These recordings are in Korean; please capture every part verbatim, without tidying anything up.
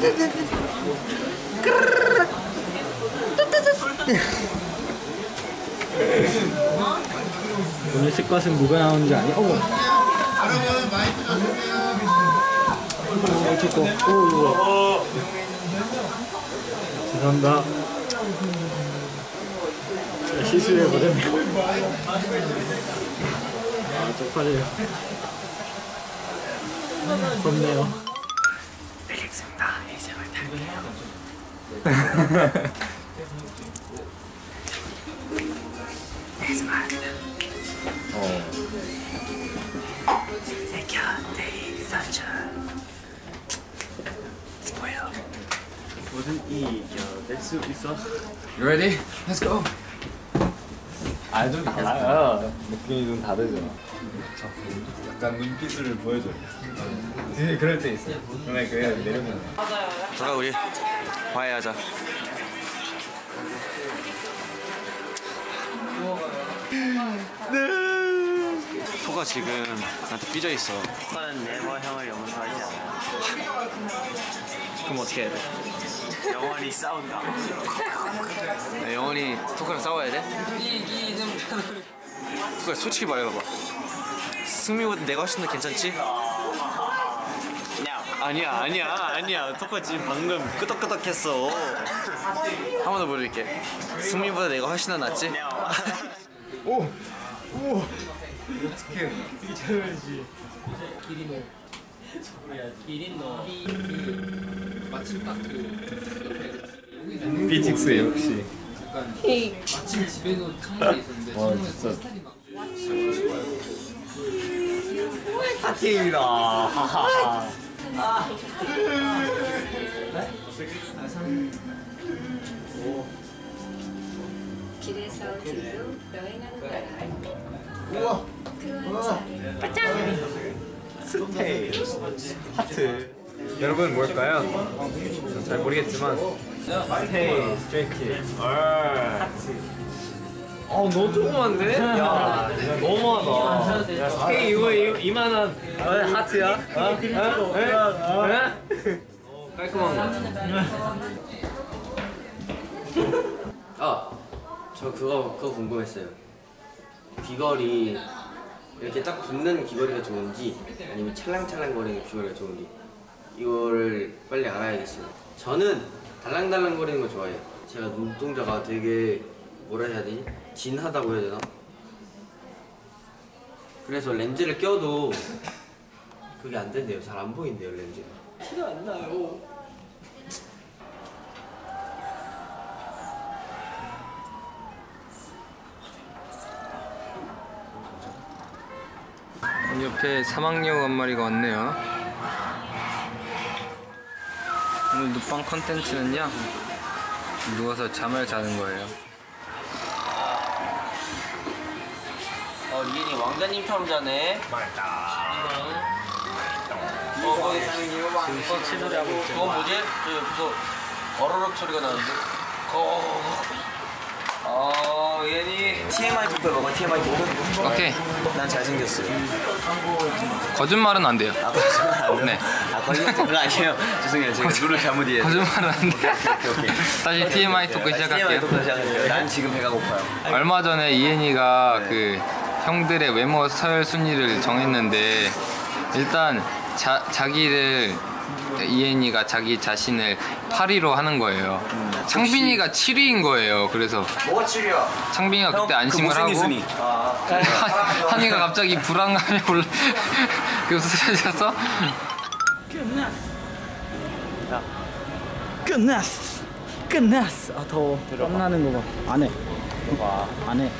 오늘 스쿼트는 누가 나오는지 아니? 어머. 오, 좋고. 오, 죄송합니다. 실수해버렸네요. 아, 쪽팔려요. 부럽네요. 알겠습니다. 에이지엠알 탈게요. 에이지엠알. 어. 내 곁에 있어줘. 스포일러. 모든 이겨낼 수 있어. You ready? Let's go. 아, 좀 달라요. 느낌이 좀 다르죠. 약간 눈빛을 보여줘. 되게 그럴 때 있어요. 그러면 그냥 내려보면. 잠깐 우리 화해하자. 토가 지금 나한테 삐져 있어. 토가는 네버 형을 용서하지 않아. 그럼 어떻게 해야 돼? 영원히 싸운다. 나 영원히 토카랑 싸워야 돼? 토카 솔직히 말해봐봐. 승미보다 내가 훨씬 더 괜찮지? 아니야 아니야 아니야. 토카 지금 방금 끄덕끄덕했어. 한 번 더 보여줄게. 승미보다 내가 훨씬 더 낫지? 오! 오! 어떡해. 이겨야지. 기린노. 기린노. 마침 딱 그 비틱스 역시. 마침 집에도 창문에 있었는데 창문에서 스타일이 막 하트입니다. 하하하. 길에서 길로 여행하는 나라. 우와. 크로아티아를 스테이. 하트. 여러분 뭘까요? 잘 모르겠지만 스테이 스트레이트. 하트. 어, 너무 조그만데? 야, 너무하다. 야, 스테이 이거 이만한 하트야? 어? 어? 어? 깔끔한 거. 아, 저 그거 그거 궁금했어요. 귀걸이 이렇게 딱 붙는 귀걸이가 좋은지 아니면 찰랑찰랑거리는 귀걸이가 좋은지 이거를 빨리 알아야겠어요. 저는 달랑달랑거리는 거 좋아해요. 제가 눈동자가 되게 뭐라 해야 되지? 진하다고 해야 되나? 그래서 렌즈를 껴도 그게 안 된대요. 잘 안 보인대요, 렌즈가. 티가 안 나요. 옆에 사막여우 한 마리가 왔네요. 오늘 눕방 컨텐츠는요, 누워서 잠을 자는 거예요. 어, 리엔이 왕자님처럼 자네. 맞다. 어, 거기 지금 시치놀이 하고 있죠. 그거 뭐지? 저 옆에서 거러럭 소리가 나는데. 거. 어, 리엔이 티엠아이 토크 먹어. 티엠아이 토크. 오케이. 난 잘생겼어요. 거짓말은 안 돼요. 아, 거짓말 안 돼요? 네. 아, 거짓말 토크가 아니에요. 죄송해요. 제가 룰을 잘못 이해했어요. 거짓말은 안 돼. 오케이, 오케이. 다시 티엠아이 토크 시작할게요. 티엠아이 토크 시작할게요. 난 지금 배가 고파요. 얼마 전에 이엔이가 네. 그 형들의 외모 서열 순위를 정했는데, 일단 자, 자기를 이엔이가 자기 자신을 팔 위로 하는 거예요. 음, 창빈이가 칠 위인 거예요. 그래서 뭐가 칠 위야? 창빈이가 형, 그때 안심을 그 하고 순위. 아, 한이가 갑자기 불안감에 올라 그래서 쓰러져서 끝났어. 끝났어. 아, 더워. 땀나는 거 봐. 안 해. 봐. 안 해.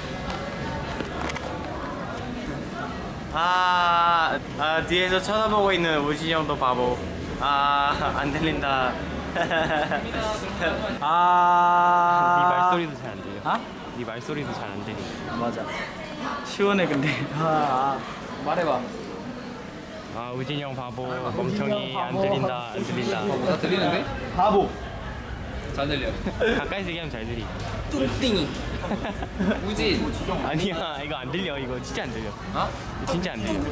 아, 아 뒤에서 쳐다보고 있는 우진이 형도 바보. 아, 안 들린다. 아. 네 말소리도 잘 안 들려. 아? 네 말소리도 잘 안 들려. 맞아. 시원해 근데. 아, 아. 말해봐. 아, 우진이 형 바보. 멍청이 안 들린다. 안 들린다. 나 들리는데? 바보. 잘 들려. 가까이서 얘기하면 잘 들리. 뚱띵이. 우진. 아니야 이거 안 들려 이거 진짜 안 들려. 어? 진짜 안 들려.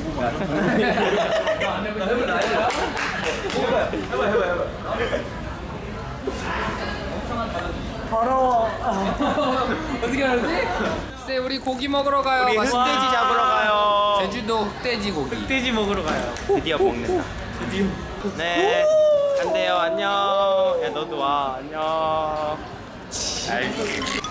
더러워. 어떻게 알았지? 쎄 우리 고기 먹으러 가요. 우리 맛있게. 흑돼지 잡으러 가요. 제주도 흑돼지 고기. 흑돼지 먹으러 가요. 드디어 먹는다. 드디어. 네. 간대요. 안녕. 야 너도 와. 안녕. 아이고.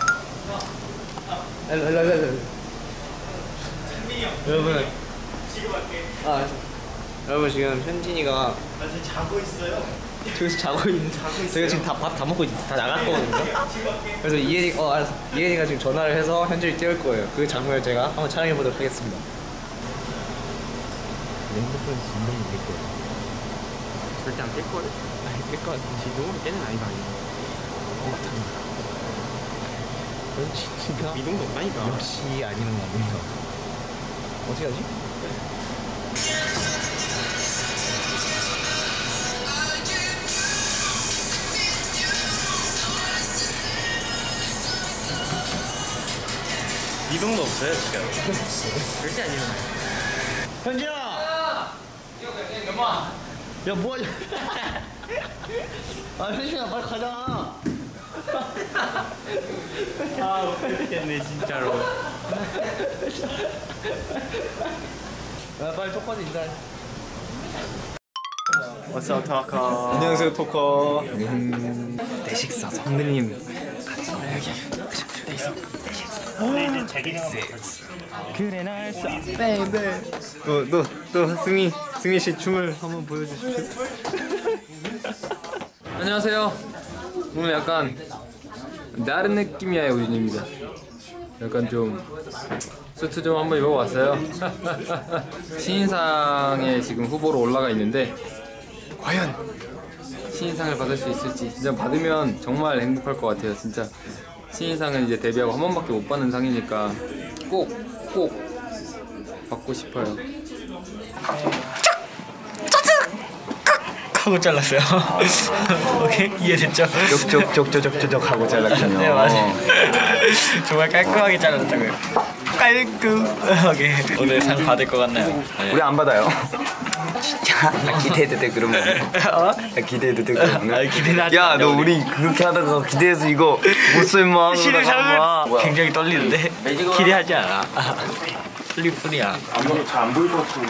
여러분. 아, 여러분 지금 현진이가 지금 자고 있어요. 저기서 자고 있는. 저희가 지금 다 밥 다 먹고 다 나갔거든요. 그래서 이혜리 어 알았어. 이혜리가 지금 전화를 해서 현진이 깨울 거예요. 그 장면을 제가 한번 촬영해 보도록 하겠습니다. 핸드폰 진동이 될 거야. 절대 안 깰 거야. 아니 깰 거야. 진동으로 깨는 아이가 아니야. 어 맞다. 그렇지 진짜. 미동도 없다니까. 역시 아니는 거 아닌가. 어떻게 하지? 미동도 없어요 지금. 절대 안 일어나. 현진아! 야 뭐하냐? 아 현진아 빨리 가자. 아 웃겠네 진짜로. 야 빨리 토커즈 인사해. What's up 토커? 안녕하세요 토커. 음, 대식사 선배님 같이 여기 대식사. 그래 날 써. 또또 또 승민 승민 씨 춤을 한번 보여주십시오. 안녕하세요. 오늘 약간 다른 느낌이야 우진입니다. 약간 좀 수트 좀 한번 입어봤어요. 신인상에 지금 후보로 올라가 있는데 과연 신인상을 받을 수 있을지 진짜 받으면 정말 행복할 것 같아요. 진짜 신인상은 이제 데뷔하고 한 번밖에 못 받는 상이니까 꼭 꼭 받고 싶어요. 하고 잘랐어요. 오케이 이해됐죠? 쪽쪽쪽쪽쪽쪽 하고 잘랐군요. 네 맞아요. 정말 깔끔하게 잘랐다고요. 깔끔하게. 오늘 상 받을 것 같나요? 네. 우리 안 받아요. 진짜 기대해도 돼 그러면. 어? 기대해도 돼 그러면. 아 기대하지. 야 너 우리 그렇게 하다가 기대해서 이거 못 쓸마. 실을 잘못. 굉장히 떨리는데 기대하지 않아. 떨릴 뿐이야. 안 잘 안 보일 것 같아.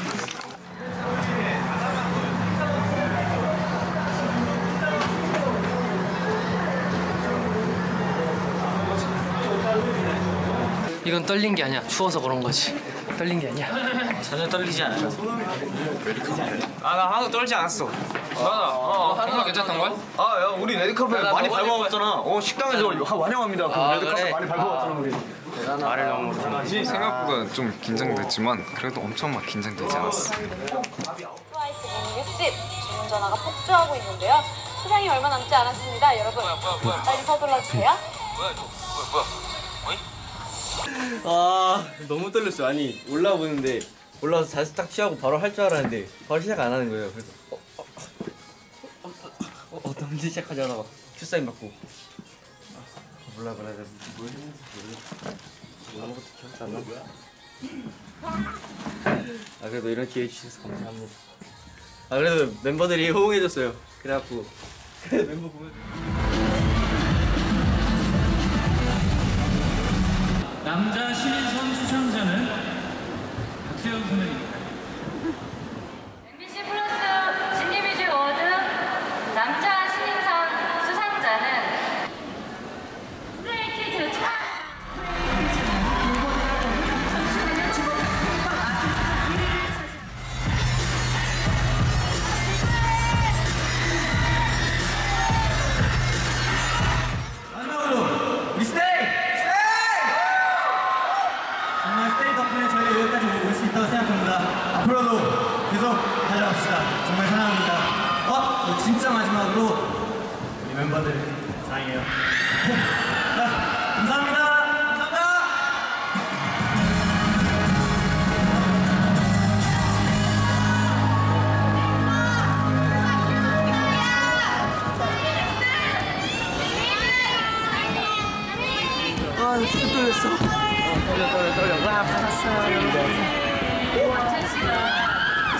이건 떨린 게 아니야. 추워서 그런 거지. 떨린 게 아니야. 전혀 떨리지 않아요. 아 나 하나도 떨지 않았어. 맞아. 어, 정말 괜찮던 걸? 아 야 우리 레드카펫 많이 밟아봤잖아. 어 식당에서 환영합니다. 그 아, 레드카펫 그래? 많이 밟아봤잖아 우리. 말을 너무 못하네. 생각보다 좀 긴장됐지만 그래도 엄청 막 긴장되지 않았어. 트와이스 미니뮤직 주문 전화가 폭주하고 있는데요. 시간이 얼마 남지 않았습니다. 여러분 빨리 서둘러 주세요. 아 너무 떨렸어. 아니 올라오는데 올라와서 자세 딱 취하고 바로 할 줄 알았는데 바로 시작 안 하는 거예요. 그래서 어, 어, 어, 어, 어, 어떤 문제 시작하잖아. 막 큐사인 받고 아, 몰라 몰라 내가 뭘 했는지 모르겠어. 아무것도 기억도 안 나. 아 그래도 이런 기회 주셔서 감사합니다. 아 그래도 멤버들이 호응해줬어요. 그래갖고 그래 멤버 보면 남자 신인선 수상자는 박세현 선배입니다. 엠비씨 플러스 진리뮤직 어워드 남자 신인선 수상자는 스트레이키즈 차. 마지막으로 우리 스테이! 정말 스테이 덕분에 저희가 여기까지 올 수 있다고 생각합니다. 앞으로도 계속 달려갑시다. 정말 사랑합니다. 어? 진짜 마지막으로 우리 멤버들 사랑해요. 자, 감사합니다. 감사합니다.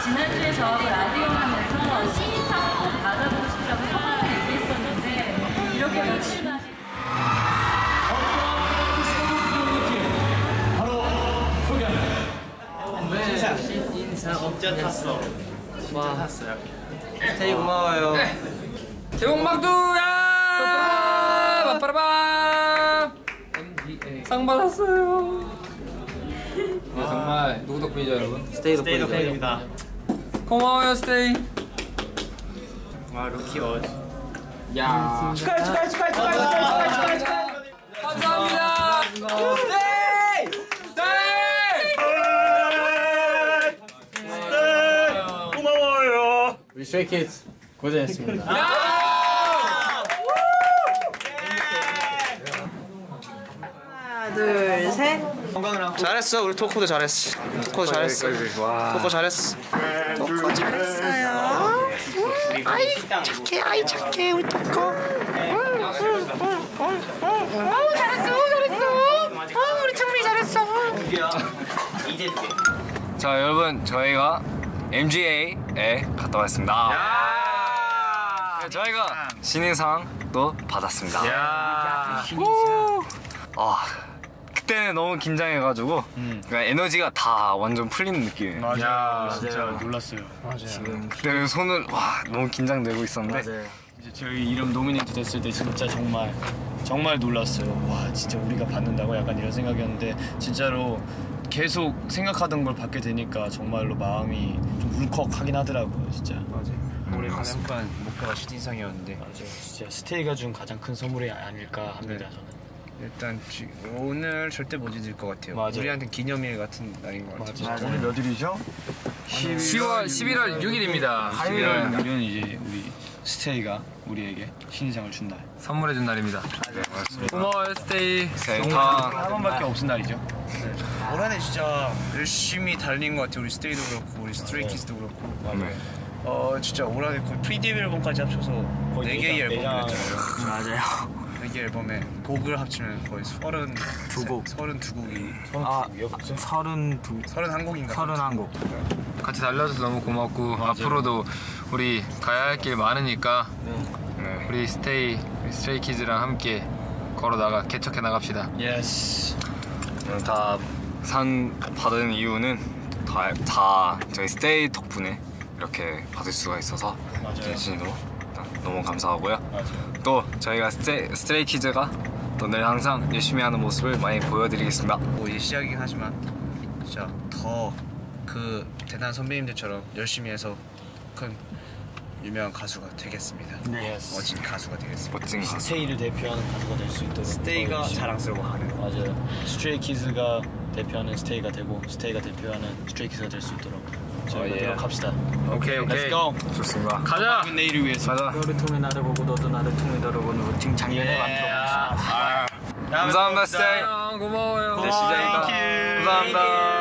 지난주에 저하고 라디오 하면서 신인상을 꼭 받아보고 싶다고 소감을 얘기했었는데 이렇게 며칠 만에 바로 소개합니다. 인사 인사 업자 탔어. 진짜 탔어요. 스테이 고마워요. 대홍막두야 빠빠라밤 상 받았어요. 네, 정말 누구 덕분이죠 여러분? 스테이 덕분입니다. 고마워요 스테이. 와 루키 어. 야 축하해 축하해 축하해 축하해 축하해 축하해 축하해. 감사합니다. 스테이 스테이 고마워요. 우리 스트레이키즈 고생했습니다. 하나, 둘, 셋. 잘했어 우리 토코도 잘했어. 토코 잘했어. 토코 잘했어. 토코 잘했어요. 음, 아이 착해, 아이 착해 우리 토코. 어우 잘했어, 잘했어. 어 우리 창민이 잘했어. 자 여러분 저희가 엠지에이에 갔다 왔습니다. 네, 저희가 신인상도 받았습니다. 아 그때는 너무 긴장해가지고 음. 그러니까 에너지가 다 완전 풀리는 느낌이에요. 맞아요. 진짜 놀랐어요. 지금 그때 손을 와 너무 긴장되고 있었는데 이제 저희 이름 노미네이트 됐을 때 진짜 정말 정말 놀랐어요. 와 진짜 우리가 받는다고 약간 이런 생각이었는데 진짜로 계속 생각하던 걸 받게 되니까 정말로 마음이 좀 울컥하긴 하더라고요. 진짜. 맞아요. 올해 가장 목표가 신인상이었는데 맞아요. 진짜 스테이가 준 가장 큰 선물이 아닐까 합니다. 네. 저는. 일단 지, 오늘 절대 못 잊을 것 같아요. 맞아요. 우리한테 기념일 같은 날인 것 같아요. 맞아요. 오늘 몇 일이죠? 시월 십일월 육일입니다. 십일월 육 일은 이제 우리 스테이가 우리에게 신인상을 준 날. 선물해준 날입니다. 고마워요 스테이. 한 번밖에 없은 날이죠. 올 한 해 진짜 열심히 달린 것 같아요. 우리 스테이도 그렇고 우리 스트레이키즈도 그렇고. 맞아요. 어 진짜 올 한 해 거의 프리데뷔 앨범까지 합쳐서 네 개의 앨범을 했잖아요. 맞아요. 네 개 앨범에 곡을 합치면 거의 서른 두 곡, 서른 두 곡이. 아, 서른 두, 서른 한 곡인가? 서른 한 곡. 같이 달려줘서 너무 고맙고 앞으로도 우리 가야 할 길 많으니까 네. 우리 스테이 우리 스트레이키즈랑 함께 걸어 나가 개척해 나갑시다. 예스. 다 상 받은 이유는 다, 다 저희 스테이 덕분에 이렇게 받을 수가 있어서 진심으로 너무 감사하고요. 맞아요. 또 저희가 스테, 스트레이키즈가 또 늘 항상 열심히 하는 모습을 많이 보여드리겠습니다. 뭐 이제 시작이긴 하지만 진짜 더 그 대단한 선배님들처럼 열심히 해서 큰 유명한 가수가 되겠습니다. 네. 멋진 가수가 되겠습니다. 멋진 가수. 스테이를 대표하는 가수가 될 수 있도록 스테이가 자랑스러워하는. 맞아요. 스트레이키즈가 대표하는 스테이가 되고 스테이가 대표하는 스트레이키즈가 될 수 있도록 저희가 어, 예. 노력합시다. 오케이 오케이. Let's go. 좋습니다. 가자. 내일을 위해서. 가자. 너를 통해 나를 보고 너도 나를 통해 너를 보는 지금 작년에 만들어. 감사합니다 스테이. 고마워요. 네, 시작이다. 감사합니다.